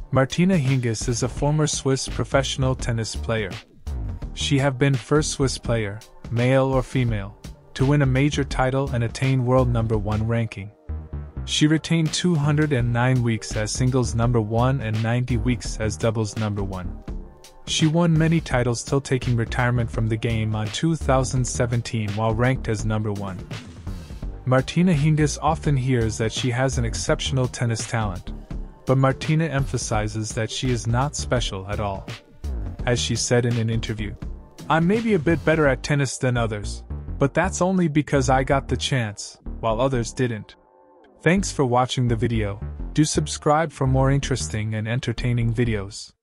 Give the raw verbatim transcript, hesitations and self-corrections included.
Martina Hingis is a former Swiss professional tennis player. She have been first Swiss player, male or female, to win a major title and attain world number one ranking. She retained two hundred nine weeks as singles number one and ninety weeks as doubles number one. She won many titles till taking retirement from the game on two thousand seventeen while ranked as number one. Martina Hingis often hears that she has an exceptional tennis talent, but Martina emphasizes that she is not special at all. As she said in an interview, "I'm maybe a bit better at tennis than others, but that's only because I got the chance, while others didn't." Thanks for watching the video. Do subscribe for more interesting and entertaining videos.